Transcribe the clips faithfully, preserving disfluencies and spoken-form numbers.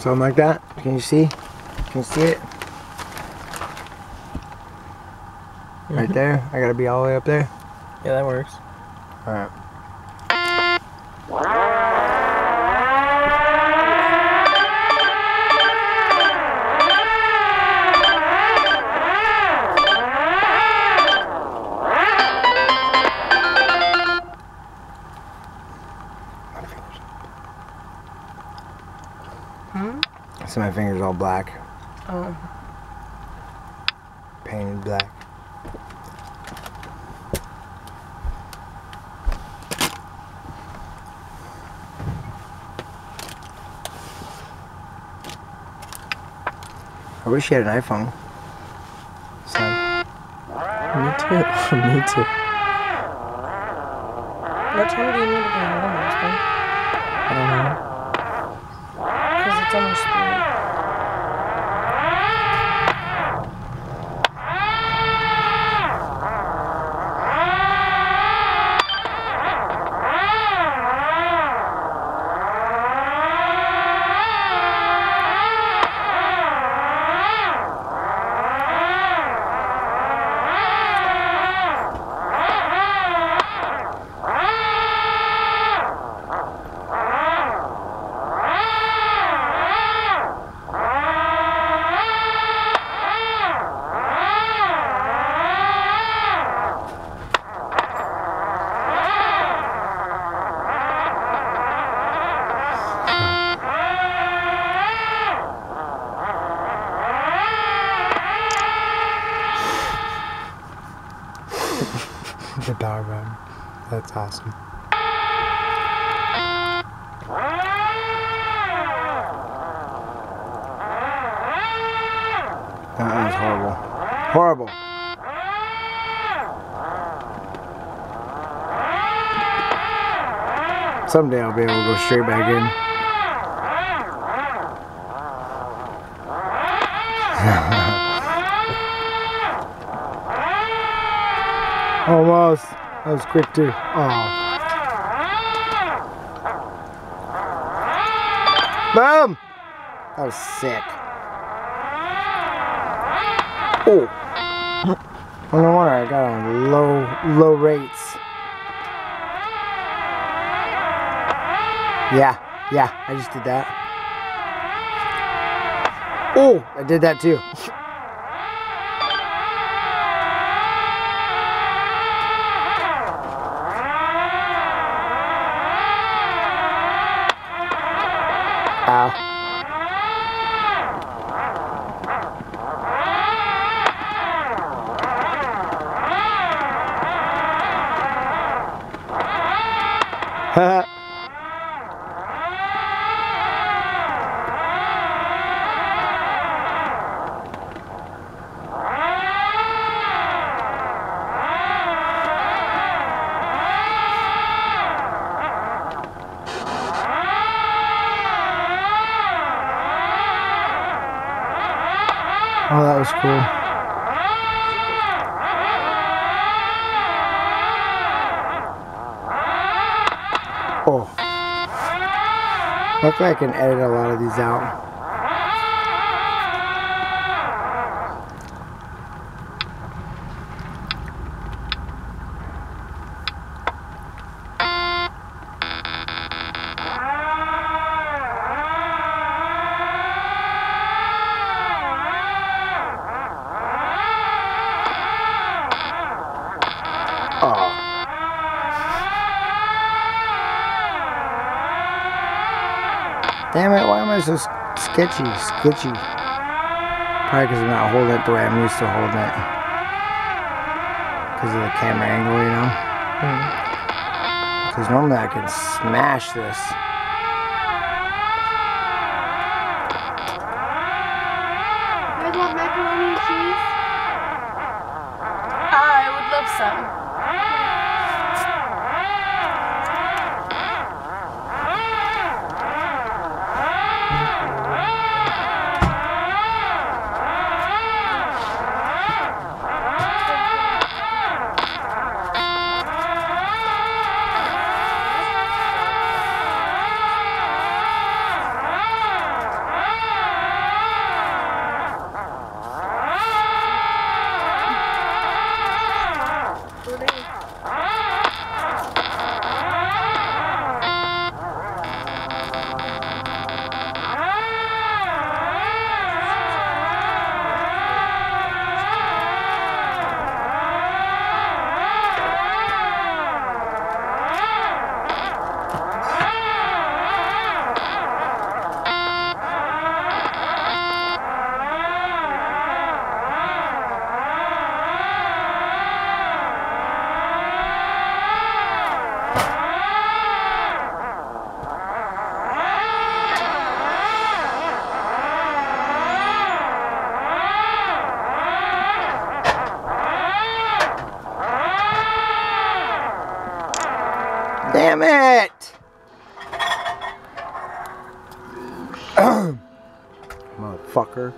Something like that. Can you see? Can you see it? Mm-hmm. Right there. I gotta be all the way up there. Yeah, that works. All right. Hmm? So my finger's all black. Oh. Painted black. I wish you had an iPhone. Son. Me too. Me too. What time do you need to be home, Austin? I don't know. Because it's almost three. The dog run. That's awesome. That was horrible. Horrible. Someday I'll be able to go straight back in. Almost. That was quick too. Oh. Boom! That was sick. Oh. Well, no wonder I got on low, low rates. Yeah, yeah, I just did that. Oh, I did that too. Ow. Haha. Oh, that was cool. Oh. Hopefully I can edit a lot of these out. Oh. Damn it, why am I so sketchy, sketchy? Probably because I'm not holding it the way I'm used to holding it. Because of the camera angle, you know? Because mm. normally I can smash this. You guys want macaroni and cheese? I would love some. Motherfucker.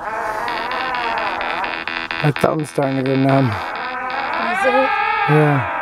My thumb's starting to go numb. Is it? Yeah.